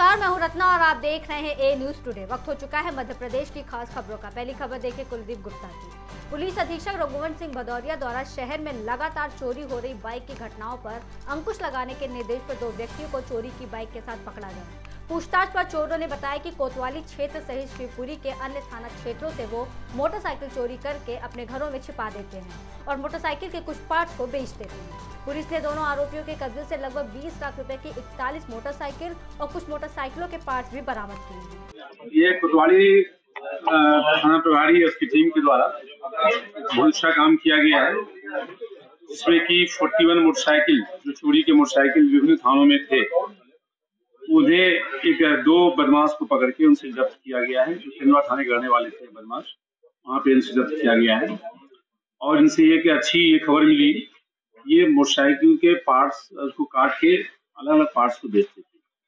नमस्कार, मैं हूं रत्ना और आप देख रहे हैं ए न्यूज टुडे। वक्त हो चुका है मध्य प्रदेश की खास खबरों का। पहली खबर देखिए कुलदीप गुप्ता की। पुलिस अधीक्षक रघुवंश सिंह भदौरिया द्वारा शहर में लगातार चोरी हो रही बाइक की घटनाओं पर अंकुश लगाने के निर्देश पर 2 व्यक्तियों को चोरी की बाइक के साथ पकड़ा गया। पूछताछ पर चोरों ने बताया कि कोतवाली क्षेत्र सहित शिवपुरी के अन्य थाना क्षेत्रों से वो मोटरसाइकिल चोरी करके अपने घरों में छिपा देते हैं और मोटरसाइकिल के कुछ पार्ट्स को बेच देते हैं। पुलिस ने दोनों आरोपियों के कब्जे से लगभग 20 लाख रुपए की 41 मोटरसाइकिल और कुछ मोटरसाइकिलों के पार्ट्स भी बरामद किए हैं। ये कोतवाली थाना प्रभारी उसकी टीम के द्वारा बहुत अच्छा काम किया गया है, जिसमें कि 41 मोटरसाइकिल जो चोरी के मोटरसाइकिल विभिन्न थानों में थे, उन्हें 2 बदमाश को पकड़ के उनसे जब्त किया गया है। जो खंडवा थाने के रहने वाले थे बदमाश, वहाँ पे इनसे जब्त किया गया है और इनसे ये अच्छी खबर मिली, ये मोटरसाइकिल के पार्ट्स उसको काट के अलग अलग पार्ट्स को बेचते थे।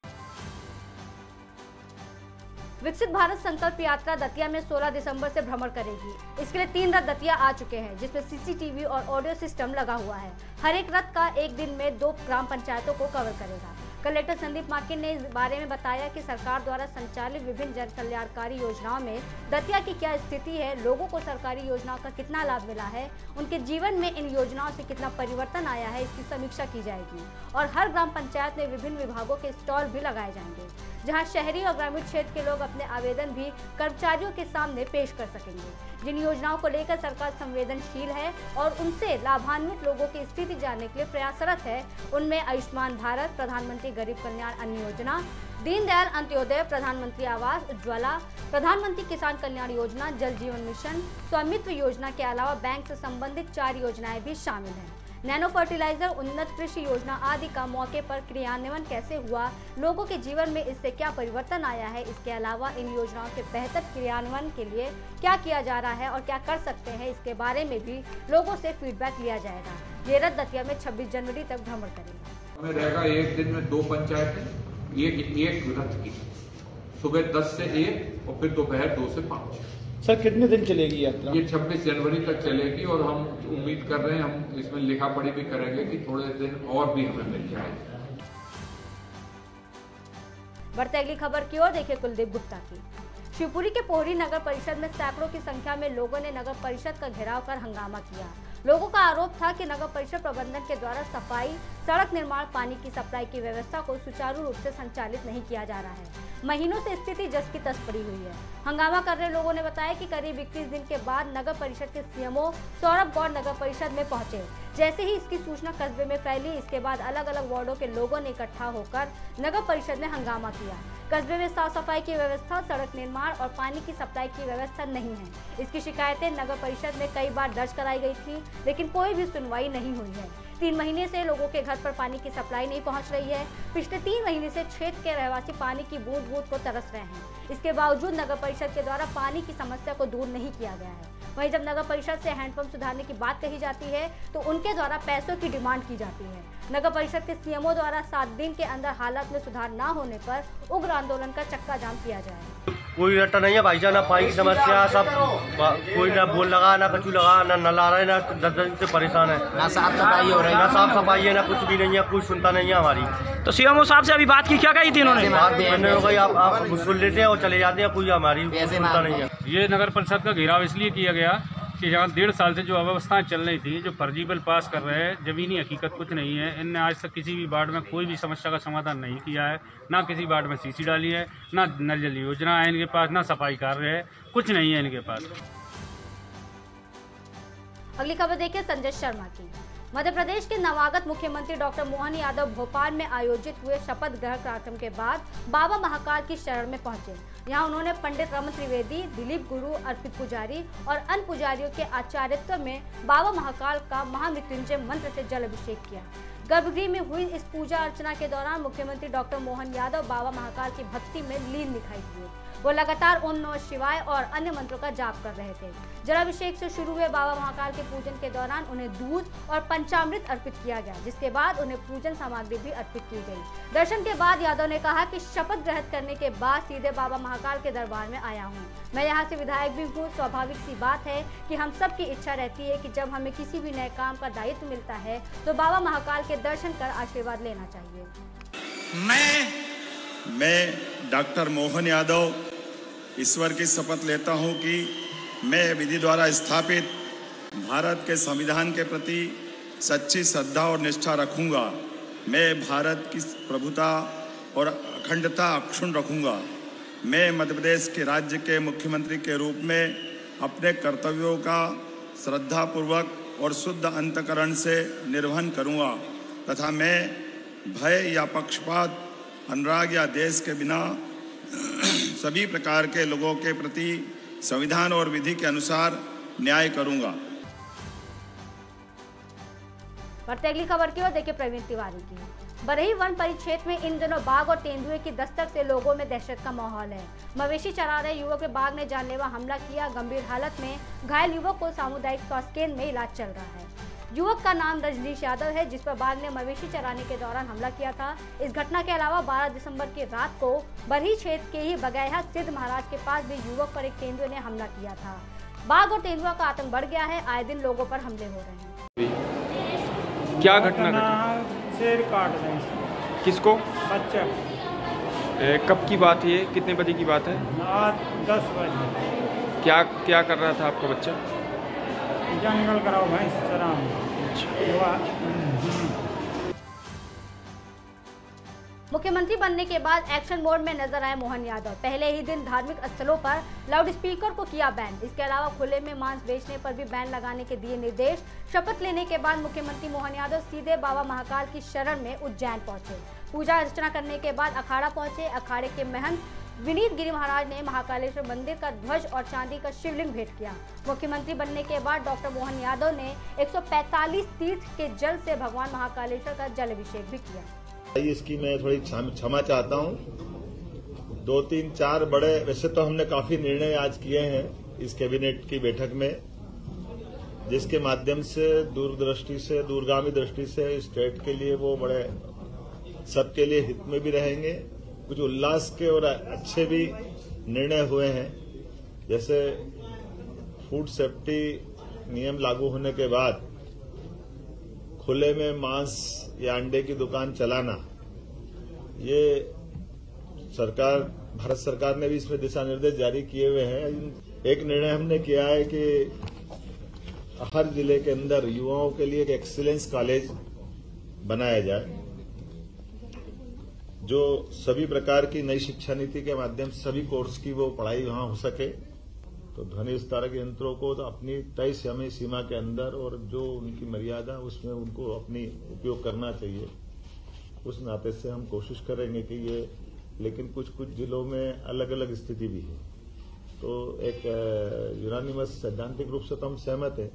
विकसित भारत संकल्प यात्रा दतिया में 16 दिसंबर से भ्रमण करेगी। इसके लिए 3 रथ दतिया आ चुके हैं, जिसमें सीसीटीवी और ऑडियो सिस्टम लगा हुआ है। हर एक रथ का एक दिन में 2 ग्राम पंचायतों को कवर करेगा। कलेक्टर संदीप मार्किन ने इस बारे में बताया कि सरकार द्वारा संचालित विभिन्न जन कल्याणकारी योजनाओं में दतिया की क्या स्थिति है, लोगों को सरकारी योजनाओं का कितना लाभ मिला है, उनके जीवन में इन योजनाओं से कितना परिवर्तन आया है, इसकी समीक्षा की जाएगी। और हर ग्राम पंचायत में विभिन्न विभागों के स्टॉल भी लगाए जाएंगे, जहां शहरी और ग्रामीण क्षेत्र के लोग अपने आवेदन भी कर्मचारियों के सामने पेश कर सकेंगे। जिन योजनाओं को लेकर सरकार संवेदनशील है और उनसे लाभान्वित लोगों की स्थिति जानने के लिए प्रयासरत है, उनमें आयुष्मान भारत, प्रधानमंत्री गरीब कल्याण अन्न योजना, दीनदयाल अंत्योदय, प्रधानमंत्री आवास उज्ज्वला, प्रधानमंत्री किसान कल्याण योजना, जल जीवन मिशन, स्वामित्व योजना के अलावा बैंक से संबंधित 4 योजनाएं भी शामिल हैं। नैनो फर्टिलाइजर, उन्नत कृषि योजना आदि का मौके पर क्रियान्वयन कैसे हुआ, लोगों के जीवन में इससे क्या परिवर्तन आया है, इसके अलावा इन योजनाओं के बेहतर क्रियान्वयन के लिए क्या किया जा रहा है और क्या कर सकते हैं, इसके बारे में भी लोगों से फीडबैक लिया जाएगा। ये रथ दतिया में 26 जनवरी तक भ्रमण करेगा। हमें रहेगा एक दिन में 2 पंचायतें, एक रथ की, सुबह 10 से 1 और फिर दोपहर 2 से 5। सर कितने दिन चलेगी यात्रा? ये 26 जनवरी तक चलेगी और हम उम्मीद कर रहे हैं, हम इसमें लिखा पढ़ी भी करेंगे कि थोड़े दिन और भी हमें मिल जाए। बढ़ते अगली खबर की ओर देखिए कुलदीप गुप्ता की। शिवपुरी के पोहरी नगर परिषद में सैकड़ों की संख्या में लोगों ने नगर परिषद का घेराव कर हंगामा किया। लोगों का आरोप था कि नगर परिषद प्रबंधन के द्वारा सफाई, सड़क निर्माण, पानी की सप्लाई की व्यवस्था को सुचारू रूप से संचालित नहीं किया जा रहा है। महीनों से स्थिति जस की तस पड़ी हुई है। हंगामा कर रहे लोगों ने बताया कि करीब 21 दिन के बाद नगर परिषद के सीएमओ सौरभ गौड़ नगर परिषद में पहुंचे। जैसे ही इसकी सूचना कस्बे में फैली, इसके बाद अलग अलग वार्डों के लोगों ने इकट्ठा होकर नगर परिषद में हंगामा किया। कस्बे में साफ सफाई की व्यवस्था, सड़क निर्माण और पानी की सप्लाई की व्यवस्था नहीं है। इसकी शिकायतें नगर परिषद में कई बार दर्ज कराई गई थी, लेकिन कोई भी सुनवाई नहीं हुई है। 3 महीने से लोगों के घर पर पानी की सप्लाई नहीं पहुंच रही है। पिछले 3 महीने से क्षेत्र के रहवासी पानी की बूंद बूंद को तरस रहे हैं। इसके बावजूद नगर परिषद के द्वारा पानी की समस्या को दूर नहीं किया गया है। वहीं जब नगर परिषद से हैंडपंप सुधारने की बात कही जाती है, तो उनके द्वारा पैसों की डिमांड की जाती है। नगर परिषद के सीएमओ द्वारा 7 दिन के अंदर हालात में सुधार न होने पर उग्र आंदोलन का चक्का जाम किया जाए। कोई रट्टा नहीं है भाई साहब, ना पानी की समस्या, सब कोई ना बोल लगा, ना कचू लगा, ना नल आ रहा है, ना 10 दिन से परेशान है, ना साफ सफाई हो रही है, ना साफ सफाई है, ना कुछ भी नहीं है, कुछ सुनता नहीं है हमारी। तो सीएमओ साहब से अभी बात की, क्या कही थी इन्होंने? बात मैंने हो गई, आप सुन लेते हैं और चले जाते हैं, कोई हमारी सुनता नहीं है। ये नगर परिषद का घेराव इसलिए किया गया कि जहाँ 1.5 साल से जो अव्यवस्थाएं चल रही थी, जो फर्जी बिल पास कर रहे हैं, जमीनी हकीकत कुछ नहीं है। इनने आज तक किसी भी वार्ड में कोई भी समस्या का समाधान नहीं किया है। ना किसी वार्ड में सीसी डाली है, ना नल जल योजना है इनके पास, ना सफाई कार्य है, कुछ नहीं है इनके पास। अगली खबर देखिए संजय शर्मा की। मध्य प्रदेश के नवागत मुख्यमंत्री डॉक्टर मोहन यादव भोपाल में आयोजित हुए शपथ ग्रहण कार्यक्रम के बाद बाबा महाकाल की शरण में पहुंचे। यहां उन्होंने पंडित रमन त्रिवेदी, दिलीप गुरु, अर्पित पुजारी और अन्य पुजारियों के आचार्यत्व में बाबा महाकाल का महामृत्युंजय मंत्र से जल अभिषेक किया। गर्भगृह में हुई इस पूजा अर्चना के दौरान मुख्यमंत्री डॉक्टर मोहन यादव बाबा महाकाल की भक्ति में लीन दिखाई दिए। वो लगातार ओम नमः शिवाय और अन्य मंत्रों का जाप कर रहे थे। जलाभिषेक से शुरू हुए बाबा महाकाल के पूजन के दौरान उन्हें दूध और पंचामृत अर्पित किया गया, जिसके बाद उन्हें पूजन सामग्री भी अर्पित की गई। दर्शन के बाद यादव ने कहा कि शपथ ग्रहण करने के बाद सीधे बाबा महाकाल के दरबार में आया हूँ। मैं यहाँ से विधायक भी हूँ। स्वाभाविक सी बात है कि हम सब की इच्छा रहती है कि जब हमें किसी भी नए काम का दायित्व मिलता है तो बाबा महाकाल के दर्शन कर आशीर्वाद लेना चाहिए। मैं मैं डॉक्टर मोहन यादव ईश्वर की शपथ लेता हूं कि मैं विधि द्वारा स्थापित भारत के संविधान के प्रति सच्ची श्रद्धा और निष्ठा रखूंगा। मैं भारत की प्रभुता और अखंडता अक्षुण्ण रखूंगा। मैं मध्य प्रदेश के राज्य के मुख्यमंत्री के रूप में अपने कर्तव्यों का श्रद्धापूर्वक और शुद्ध अंतकरण से निर्वहन करूंगा तथा मैं भय या पक्षपात, अनुराग या देश के बिना सभी प्रकार के लोगों के प्रति संविधान और विधि के अनुसार न्याय करूंगा। बढ़ते अगली खबर की ओर देखिए प्रवीण तिवारी की। बरही वन परिक्षेत्र में इन दिनों बाघ और तेंदुए की दस्तक से लोगों में दहशत का माहौल है। मवेशी चरा रहे युवक पे बाघ ने जानलेवा हमला किया। गंभीर हालत में घायल युवक को सामुदायिक स्वास्थ्य केंद्र में इलाज चल रहा है। युवक का नाम रजनीश यादव है, जिस पर बाघ ने मवेशी चराने के दौरान हमला किया था। इस घटना के अलावा 12 दिसंबर की रात को बरही क्षेत्र के ही बगैहा सिद्ध महाराज के पास भी युवक पर एक तेंदुए ने हमला किया था। बाघ और तेंदुआ का आतंक बढ़ गया है। आए दिन लोगों पर हमले हो रहे हैं। क्या घटना घटी? शेर काट रहे। किसको? बच्चा। कब की बात है? कितने बजे की बात है? रात 10 बजे। क्या क्या कर रहा था आपका बच्चा? जंगल कराओ भैंस चराओ। मुख्यमंत्री बनने के बाद एक्शन मोड में नजर आए मोहन यादव। पहले ही दिन धार्मिक स्थलों पर लाउडस्पीकर को किया बैन। इसके अलावा खुले में मांस बेचने पर भी बैन लगाने के दिए निर्देश। शपथ लेने के बाद मुख्यमंत्री मोहन यादव सीधे बाबा महाकाल की शरण में उज्जैन पहुंचे। पूजा अर्चना करने के बाद अखाड़ा पहुंचे। अखाड़े के महंत विनीत गिरी महाराज ने महाकालेश्वर मंदिर का ध्वज और चांदी का शिवलिंग भेंट किया। मुख्यमंत्री बनने के बाद डॉक्टर मोहन यादव ने 145 तीर्थ के जल से भगवान महाकालेश्वर का जल अभिषेक भी किया। इसकी मैं थोड़ी क्षमा चाहता हूं। 2, 3, 4 बड़े, वैसे तो हमने काफी निर्णय आज किए हैं इस कैबिनेट की बैठक में, जिसके माध्यम से दूरदृष्टि से, दूरगामी दृष्टि से स्टेट के लिए वो बड़े सबके लिए हित में भी रहेंगे। कुछ उल्लास के और अच्छे भी निर्णय हुए हैं। जैसे फूड सेफ्टी नियम लागू होने के बाद खुले में मांस या अंडे की दुकान चलाना, ये सरकार, भारत सरकार ने भी इसमें दिशा निर्देश जारी किए हुए हैं। एक निर्णय हमने किया है कि हर जिले के अंदर युवाओं के लिए एक एक्सीलेंस कॉलेज बनाया जाए, जो सभी प्रकार की नई शिक्षा नीति के माध्यम से सभी कोर्स की वो पढ़ाई वहां हो सके। तो ध्वनि विस्तारक यंत्रों को तो अपनी तय समय सीमा के अंदर और जो उनकी मर्यादा उसमें उनको अपनी उपयोग करना चाहिए। उस नाते से हम कोशिश करेंगे कि ये, लेकिन कुछ कुछ जिलों में अलग अलग स्थिति भी है, तो एक यूनानिमस सैद्धांतिक रूप से तो हम सहमत हैं।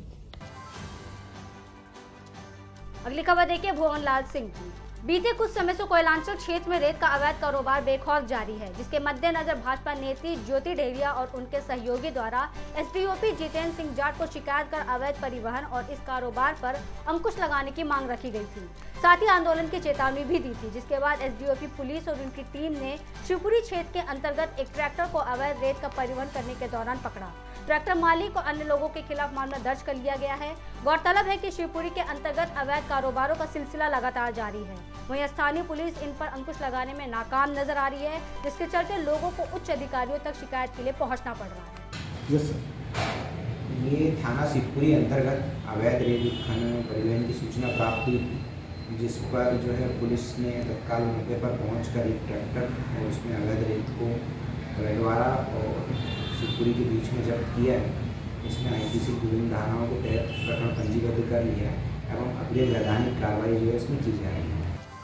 अगली खबर देखिए भुवन लाल सिंह की। बीते कुछ समय से कोयलांचल क्षेत्र में रेत का अवैध कारोबार बेखौफ जारी है, जिसके मद्देनजर भाजपा नेत्री ज्योति डेहरिया और उनके सहयोगी द्वारा एसडीओपी जितेंद्र सिंह जाट को शिकायत कर अवैध परिवहन और इस कारोबार पर अंकुश लगाने की मांग रखी गई थी। साथ ही आंदोलन की चेतावनी भी दी थी, जिसके बाद एसडीओपी पुलिस और उनकी टीम ने शिवपुरी क्षेत्र के अंतर्गत एक ट्रैक्टर को अवैध रेत का परिवहन करने के दौरान पकड़ा। ट्रैक्टर मालिक और अन्य लोगों के खिलाफ मामला दर्ज कर लिया गया है। गौरतलब है कि शिवपुरी के अंतर्गत अवैध कारोबारों का सिलसिला लगातार जारी है। वहीं स्थानीय पुलिस इन पर अंकुश लगाने में नाकाम नजर आ रही है, जिसके चलते लोगों को उच्च अधिकारियों तक शिकायत के लिए पहुंचना पड़ रहा है। ये थाना शिवपुरी अंतर्गत अवैध रेत खनन परिवहन की सूचना प्राप्त हुई थी, जिस पर जो है पुलिस ने तत्काल मौके पर पहुंचकर एक ट्रैक्टर और उसमें अवैध रेत को रेडवाड़ा और शिवपुरी के बीच में जब्त किया है। इसमें आईपीसी की विभिन्न धाराओं के तहत प्रकरण पंजीबद्ध कर लिया है एवं अगली वैधानिक कार्रवाई जो है इसमें की जा रही है।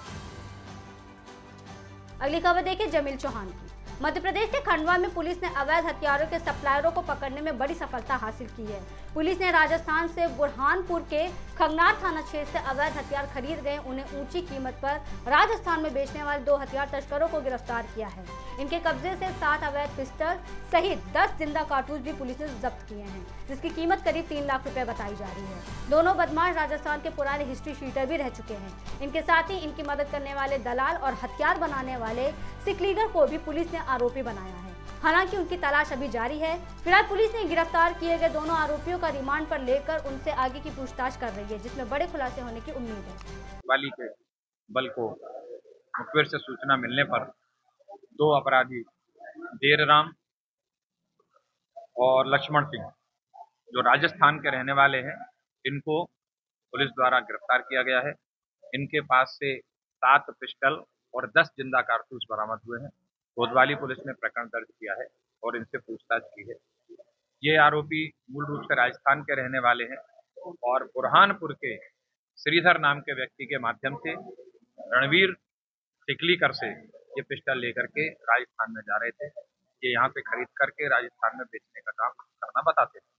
अगली खबर देखिए जमील चौहान की। मध्य प्रदेश के खंडवा में पुलिस ने अवैध हथियारों के सप्लायरों को पकड़ने में बड़ी सफलता हासिल की है। पुलिस ने राजस्थान से बुरहानपुर के खंगनार थाना क्षेत्र से अवैध हथियार खरीद गए उन्हें ऊंची कीमत पर राजस्थान में बेचने वाले 2 हथियार तस्करों को गिरफ्तार किया है। इनके कब्जे से 7 अवैध पिस्टल सहित 10 जिंदा कारतूस भी पुलिस ने जब्त किए हैं, जिसकी कीमत करीब 3 लाख रुपए बताई जा रही है। दोनों बदमाश राजस्थान के पुराने हिस्ट्री शीटर भी रह चुके हैं। इनके साथ ही इनकी मदद करने वाले दलाल और हथियार बनाने वाले सिकलीगर को भी पुलिस ने आरोपी बनाया है। हालांकि उनकी तलाश अभी जारी है। फिलहाल पुलिस ने गिरफ्तार किए गए दोनों आरोपियों का रिमांड पर लेकर उनसे आगे की पूछताछ कर रही है, जिसमें बड़े खुलासे होने की उम्मीद है। वाली के बल को मुखबिर से सूचना मिलने पर दो अपराधी देर राम और लक्ष्मण सिंह जो राजस्थान के रहने वाले हैं, इनको पुलिस द्वारा गिरफ्तार किया गया है। इनके पास से 7 पिस्टल और 10 जिंदा कारतूस बरामद हुए हैं। कोतवाली पुलिस ने प्रकरण दर्ज किया है और इनसे पूछताछ की है। ये आरोपी मूल रूप से राजस्थान के रहने वाले हैं और बुरहानपुर के श्रीधर नाम के व्यक्ति के माध्यम से रणवीर सिकलीकर से ये पिस्टल लेकर के राजस्थान में जा रहे थे। ये यहाँ से खरीद करके राजस्थान में बेचने का काम करना बताते थे।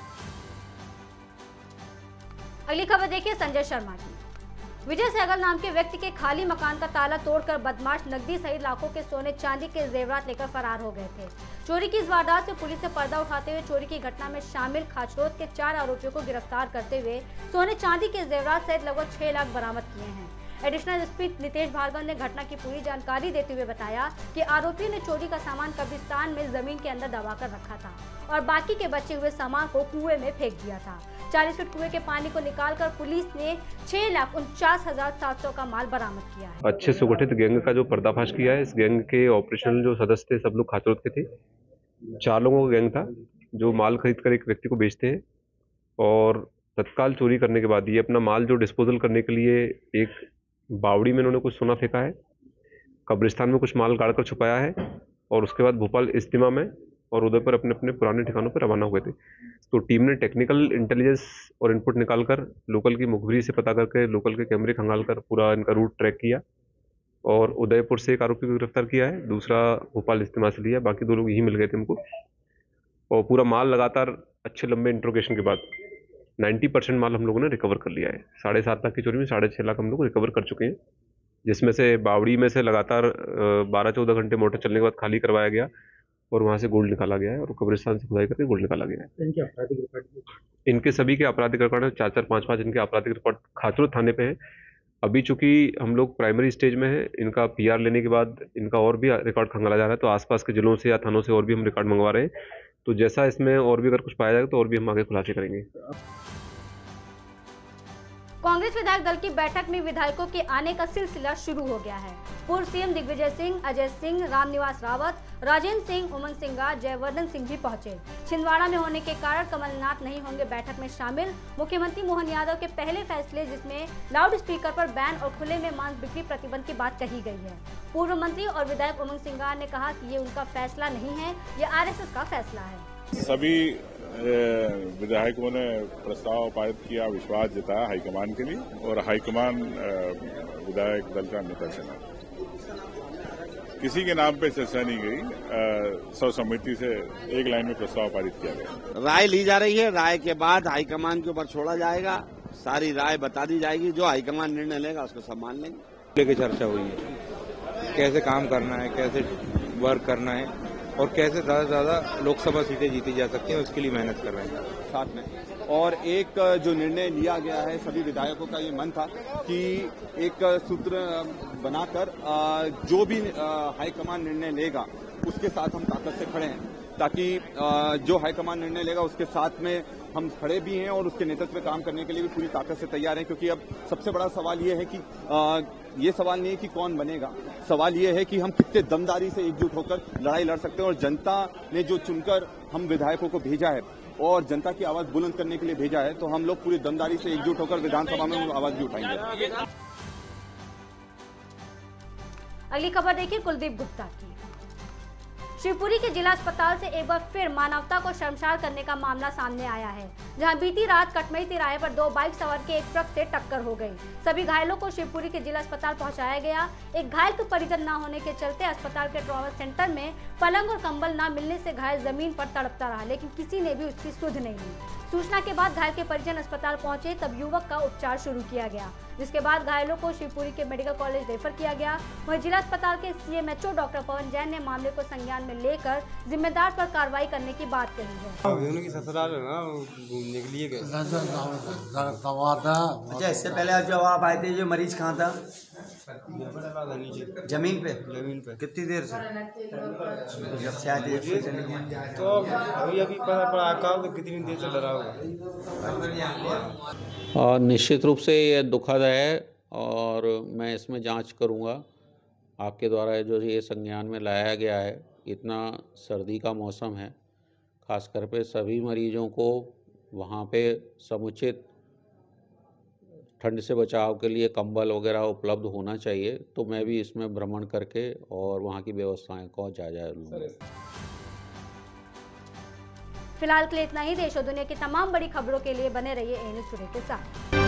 अगली खबर देखिए संजय शर्मा की। विजय सहगल नाम के व्यक्ति के खाली मकान का ताला तोड़कर बदमाश नकदी सहित लाखों के सोने चांदी के जेवरात लेकर फरार हो गए थे। चोरी की इस वारदात से पुलिस ने पर्दा उठाते हुए चोरी की घटना में शामिल खाचरोद के 4 आरोपियों को गिरफ्तार करते हुए सोने चांदी के जेवरात सहित लगभग 6 लाख बरामद किए हैं। एडिशनल एसपी नितेश भार्गव ने घटना की पूरी जानकारी देते हुए बताया कि आरोपियों ने चोरी का सामान कब्रिस्तान में जमीन के अंदर दबाकर रखा था और बाकी के बचे हुए सामान को कुएं में फेंक दिया था। 40 फीट कुएं के पानी को निकालकर पुलिस ने 6,49,700 का माल बरामद किया है। अच्छे सुगठित गैंग का जो पर्दाफाश किया है, इस गैंग के ऑपरेशनल जो सदस्य थे सब लोग खाचरोद के थे। 4 लोगों का गैंग था जो माल खरीद कर एक व्यक्ति को बेचते हैं और तत्काल चोरी करने के बाद ये अपना माल जो डिस्पोजल करने के लिए एक बावड़ी में इन्होंने कुछ सोना फेंका है, कब्रिस्तान में कुछ माल गाड़कर छुपाया है और उसके बाद भोपाल इस्तीमा में और उधर पर अपने अपने पुराने ठिकानों पर रवाना हुए थे। तो टीम ने टेक्निकल इंटेलिजेंस और इनपुट निकालकर लोकल की मुखबिरी से पता करके लोकल के कैमरे खंगालकर पूरा इनका रूट ट्रैक किया और उदयपुर से एक आरोपी को गिरफ्तार किया है, दूसरा भोपाल इस्तीमा से लिया। बाकी 2 लोग यहीं मिल गए थे हमको और पूरा माल लगातार अच्छे लंबे इंट्रोगेशन के बाद 90% माल हम लोगों ने रिकवर कर लिया है। 7.5 लाख की चोरी में 6.5 लाख हम लोग रिकवर कर चुके हैं, जिसमें से बावड़ी में से लगातार 12-14 घंटे मोटर चलने के बाद खाली करवाया गया और वहाँ से गोल्ड निकाला गया है और कब्रिस्तान से खुदाई करके गोल्ड निकाला गया है। इनके सभी के आपराधिक रिकॉर्ड 4-4, 5-5 इनके आपराधिक रिकॉर्ड खाचरोद थाने पे है। अभी चूंकि हम लोग प्राइमरी स्टेज में है, इनका PR लेने के बाद इनका और भी रिकॉर्ड खंगाला जा रहा है, तो आसपास के जिलों से या थानों से और भी हम रिकॉर्ड मंगवा रहे हैं। तो जैसा इसमें और भी अगर कुछ पाया जाएगा तो और भी हम आगे खुलासे करेंगे। कांग्रेस विधायक दल की बैठक में विधायकों के आने का सिलसिला शुरू हो गया है। पूर्व सीएम दिग्विजय सिंह, अजय सिंह, रामनिवास रावत, राजेंद्र सिंह, उमंग सिंगार, जयवर्धन सिंह भी पहुंचे। छिंदवाड़ा में होने के कारण कमलनाथ नहीं होंगे बैठक में शामिल। मुख्यमंत्री मोहन यादव के पहले फैसले जिसमें लाउड स्पीकर पर बैन और खुले में मांस बिक्री प्रतिबंध की बात कही गई है। पूर्व मंत्री और विधायक उमंग सिंगार ने कहा कि ये उनका फैसला नहीं है, ये RSS का फैसला है। सभी विधायकों ने प्रस्ताव पारित किया, विश्वास जताया हाईकमान के लिए और हाईकमान विधायक दल का नेता चुना। किसी के नाम पे चर्चा नहीं गई, सर्वसम्मति से एक लाइन में प्रस्ताव पारित किया गया। राय ली जा रही है, राय के बाद हाईकमान के ऊपर छोड़ा जाएगा, सारी राय बता दी जाएगी, जो हाईकमान निर्णय लेगा उसको सम्मान लेंगे। लेके चर्चा हुई है, कैसे काम करना है, कैसे वर्क करना है और कैसे ज्यादा से ज्यादा लोकसभा सीटें जीती जा सकती हैं, उसके लिए मेहनत कर रहे हैं साथ में। और एक जो निर्णय लिया गया है, सभी विधायकों का ये मन था कि एक सूत्र बनाकर जो भी हाईकमान निर्णय लेगा उसके साथ हम ताकत से खड़े हैं, ताकि जो हाईकमान निर्णय लेगा उसके साथ में हम खड़े भी हैं और उसके नेतृत्व में काम करने के लिए भी पूरी ताकत से तैयार हैं। क्योंकि अब सबसे बड़ा सवाल ये है कि ये सवाल नहीं है कि कौन बनेगा, सवाल ये है कि हम कितने दमदारी से एकजुट होकर लड़ाई लड़ सकते हैं। और जनता ने जो चुनकर हम विधायकों को भेजा है और जनता की आवाज बुलंद करने के लिए भेजा है, तो हम लोग पूरी दमदारी से एकजुट होकर विधानसभा में आवाज भी उठाएंगे। अगली खबर देखिए कुलदीप गुप्ता की। शिवपुरी के जिला अस्पताल से एक बार फिर मानवता को शर्मसार करने का मामला सामने आया है, जहां बीती रात कटमई तिराहे पर 2 बाइक सवार के एक ट्रक से टक्कर हो गई। सभी घायलों को शिवपुरी के जिला अस्पताल पहुंचाया गया। एक घायल के परिजन न होने के चलते अस्पताल के ट्रॉमा सेंटर में पलंग और कंबल न मिलने से घायल जमीन पर तड़पता रहा, लेकिन किसी ने भी उसकी सुध नहीं ली। सूचना के बाद घायल के परिजन अस्पताल पहुंचे, तब युवक का उपचार शुरू किया गया, जिसके बाद घायलों को शिवपुरी के मेडिकल कॉलेज रेफर किया गया। वहीं जिला अस्पताल के CMHO डॉक्टर पवन जैन ने मामले को संज्ञान में लेकर जिम्मेदार पर कार्रवाई करने की बात कही है। उनकी ससुराल है ना, घूमने के लिए गए। अच्छा, इससे पहले जब आप आए थे जो मरीज कहाँ था? जमीन पे। कितनी देर से? जब से आए थे तो अभी पता पड़ा तो कितनी देर से डरा हुआ। निश्चित रूप से यह दुखद है और मैं इसमें जांच करूंगा आपके द्वारा जो ये संज्ञान में लाया गया है, इतना सर्दी का मौसम है, खासकर पे सभी मरीजों को वहाँ पे समुचित ठंड से बचाव के लिए कंबल वगैरह उपलब्ध होना चाहिए। तो मैं भी इसमें भ्रमण करके और वहाँ की व्यवस्थाएं को जायजा लूँगा। फिलहाल के लिए इतना ही। देश और दुनिया की तमाम बड़ी खबरों के लिए बने रहिए ANS टुडे के साथ।